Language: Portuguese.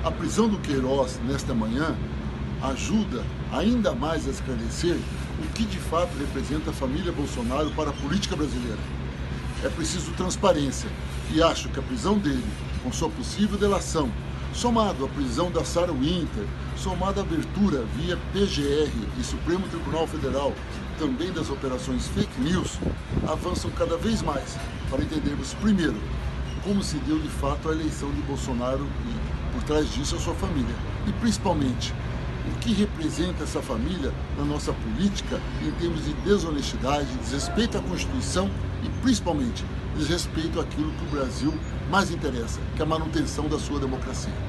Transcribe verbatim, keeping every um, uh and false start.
A prisão do Queiroz nesta manhã ajuda ainda mais a esclarecer o que de fato representa a família Bolsonaro para a política brasileira. É preciso transparência e acho que a prisão dele, com sua possível delação, somado à prisão da Sarah Winter, somado à abertura via P G R e Supremo Tribunal Federal, também das operações fake news, avançam cada vez mais para entendermos, primeiro, como se deu de fato a eleição de Bolsonaro e, por trás disso, a sua família. E, principalmente, o que representa essa família na nossa política em termos de desonestidade, desrespeito à Constituição e, principalmente, desrespeito àquilo que o Brasil mais interessa, que é a manutenção da sua democracia.